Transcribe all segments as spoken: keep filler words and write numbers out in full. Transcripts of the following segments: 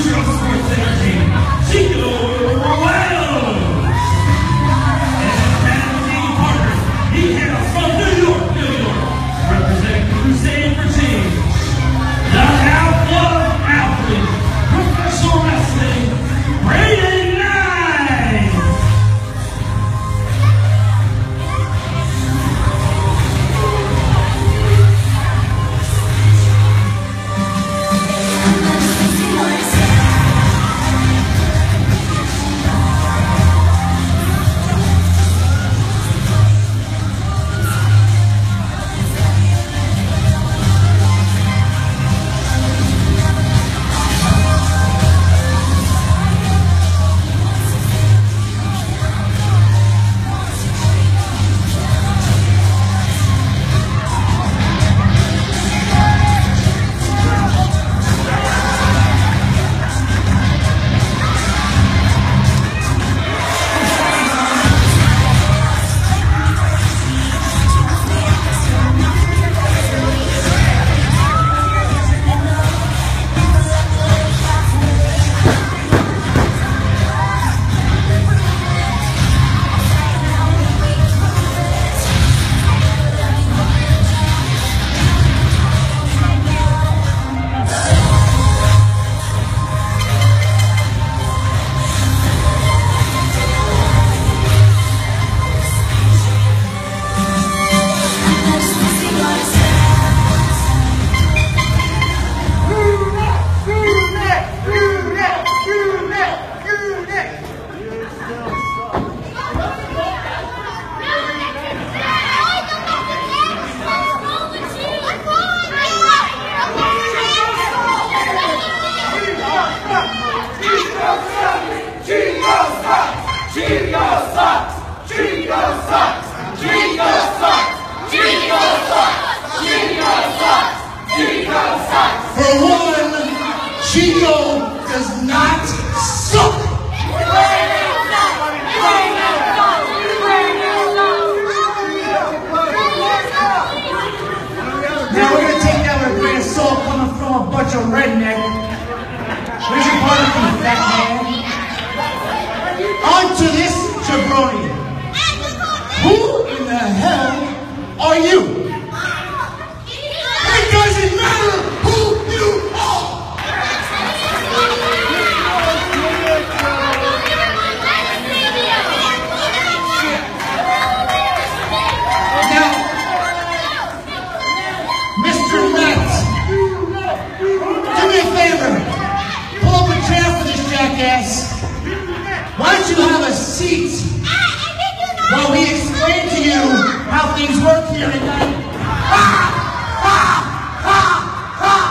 future of sports entertainment, Chico. He hails from New York, New York, representing Crusade for Change. The outlaw athlete, professional wrestling, Braydon. For one, Chico does not suck. Now we're gonna take that with a grain of salt coming from a bunch of redneck. Where's your partner from, fat man? On to this jabroni. Who in the hell are you? It doesn't matter who you are. Now, Mister Matt, do me a favor. Pull up a chair for this jackass. Why don't you have a seat while we explain to you how things work here tonight? Ah! Ah! Ah! Ah!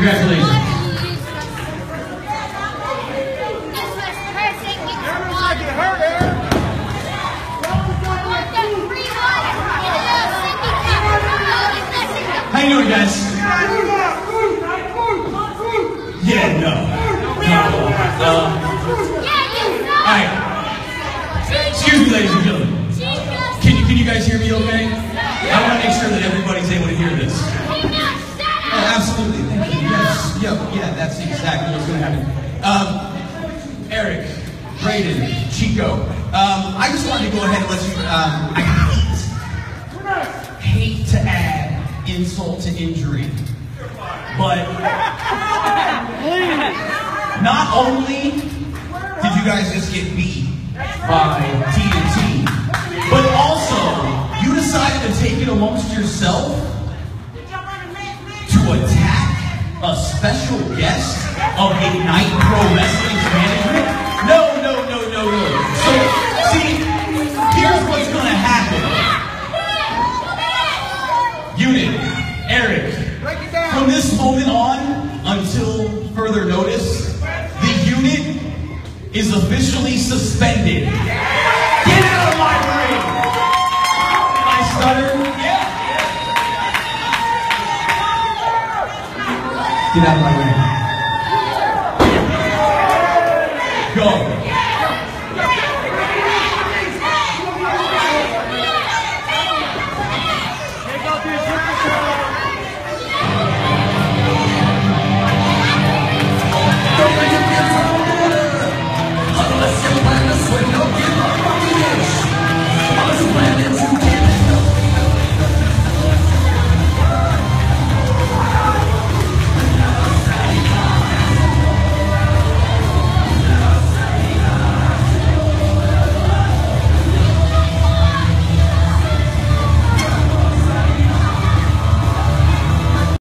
Congratulations. How you doing, guys? Yeah, no. No. Uh, Alright. Excuse me, ladies and gentlemen. Can you, can you guys hear me okay? I want to make sure that everybody's able to hear this. Oh, absolutely. Thank you. Yes. Yeah, yeah, that's exactly what's going to happen. Um, Eric, Braydon, Chico, um, I just wanted to go ahead and let you, um, I hate, hate to add insult to injury, but not only did you guys just get beat by T N T, but also you decided to take it amongst yourself to attack a special guest of Ignite Pro Wrestling's management? No, no, no, no, no. So, see, here's what's going to happen. Unit, Eric, from this moment on until further notice, the unit is officially suspended. Get out of my ring! I stutter? Yeah. Get out of my ring. Go.